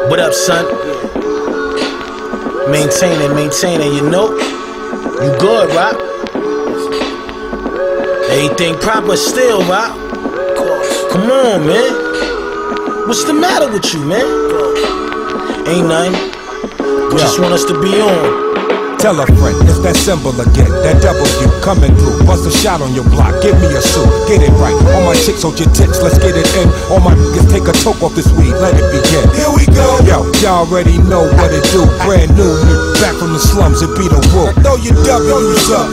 What up, son? Maintaining, you know? You good, right? Everything proper still, right? Come on, man. What's the matter with you, man? Ain't nothing. Just want us to be on. Tell a friend, it's that symbol again, that W coming through. Bust a shot on your block, give me a suit, get it right. All my chicks hold your tits, let's get it in. All my niggas take a toke off this weed, let it begin. Here we go. Yo, y'all already know what it do. Brand new, back from the slums, it be the wolf. Throw your W's up.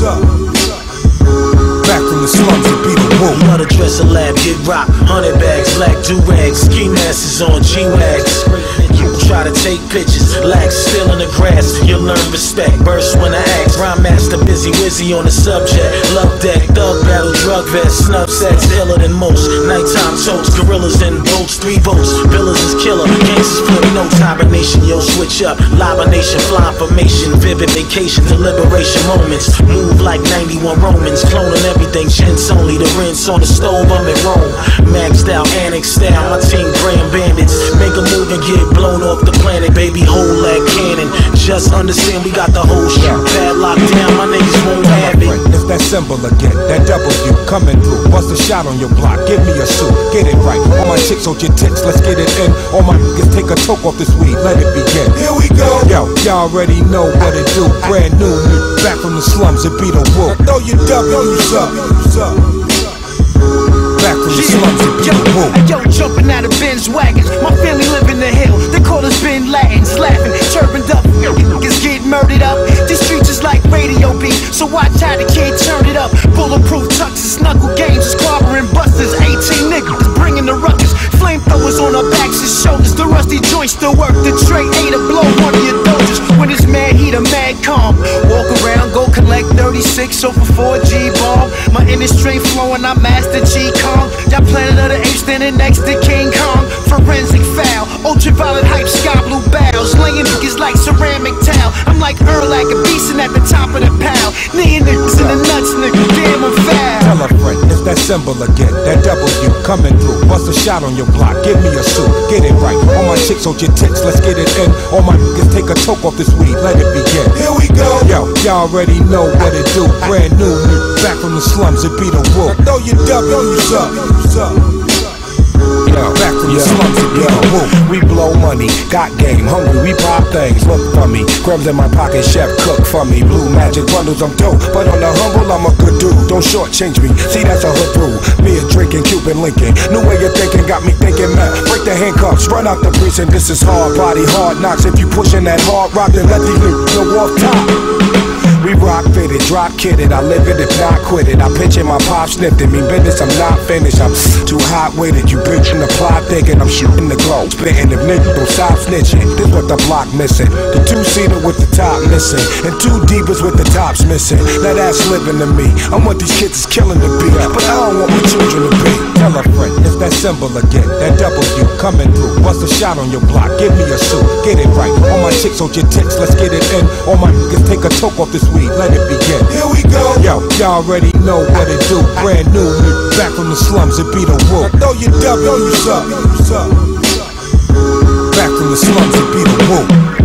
Back from the slums, it be the wolf. You know the dresser lab, get rock, 100 bags, black do-rags, ski masses on G-Wags. You try to take pictures, lax still in the grass, you'll learn respect. Burst when I ask, rhyme master busy wizzy on the subject. Love deck, thug battle, drug vest, snub sets, iller than most. Nighttime toast, gorillas and boats, 3 votes. Villas is killer, gangsters flip notes, hibernation, yo switch up. Libernation, fly formation, vivid vacation, deliberation moments. Move like 91 Romans, cloning everything, chintz only, the rinse on the stove, I'm in Rome. Maxed out, annex style, my team grand bandits. Make a move and get blown off the planet, baby, hold that cannon. Just understand we got the whole shit padlocked down, my niggas won't have it. It's that symbol again, that W coming through. Bust a shot on your block, give me a suit, get it right. All my chicks hold your tits, let's get it in. All my niggas take a toke off this weed, let it begin. Here we go. Yo, y'all already know what it do. Brand new, back from the slums, it be the wolf. Throw your W's up. Back from the slums, it be the wolf. Yo, jumping out of Benz wagons, my family live in the hill. They call us Ben Latins, laughing, turbaned up. Niggas get murdered up. These streets is like radio beat, so watch how the kid turn it up. Bulletproof tuxes, knuckle games, clobbering busters. 18 niggas bringing the ruckus. Flamethrowers on our backs and shoulders. The rusty joints still work. The tray ain't a blow one of your dojers. When it's mad heat, a mad calm. Walk around, go collect 36 over 4G bomb. My inner strength flowing, I master G-Kong. Y'all Planet of the Apes standing next to King Kong. Forensic foul, ultraviolet hype, sky blue bows. Laying niggas like ceramic towel. I'm like Earl like a beastin' at the top of the pile. Kneeing niggas in the nuts, nigga, damn I'm foul. Tell a friend, it's that symbol again, that W coming through. Bust a shot on your block, give me a suit, get it right. All my chicks hold your tits, let's get it in. All my niggas take a toke off this weed, let it begin. Here we go. Yo, y'all already know what it do. Brand new, back from the slums, it be the wolf. Throw your W's up. Back from the slums, it be the wolf. We blow money, got game, hungry, we pop things. Look for me, crumbs in my pocket, chef cook for me. Blue magic bundles, I'm dope, but on the humble, I'm a good dude. Don't shortchange me, see that's a hood rule. Me a drinking, Cuban Lincoln. New way of thinking got me thinking, man. Break the handcuffs, run out the precinct. This is hard body, hard knocks. If you pushing that hard rock, then let these niggas go off top. We rock fitted, drop kidded, I live it if not quit it. I picture my pop sniffed it, mean business, I'm not finished. I'm too hot with it, you bitch in the plot thinking I'm shooting the glow. Spitting if niggas don't stop snitching, this what the block missing. The 2-seater with the top missing, and 2 deepers with the tops missing. Now that's living to me, I want these kids is killing the beat, but I don't want my children to be. Tell a friend, it's that symbol again, that W coming through. Bust a shot on your block, give me a suit, get it right. All my chicks hold your tits, let's get it in. All my niggas take a toke off this weed, let it begin. Here we go. Yo, y'all already know what it do. Brand new, back from the slums, it be the wolf. Throw your W's up. Back from the slums, it be the wolf.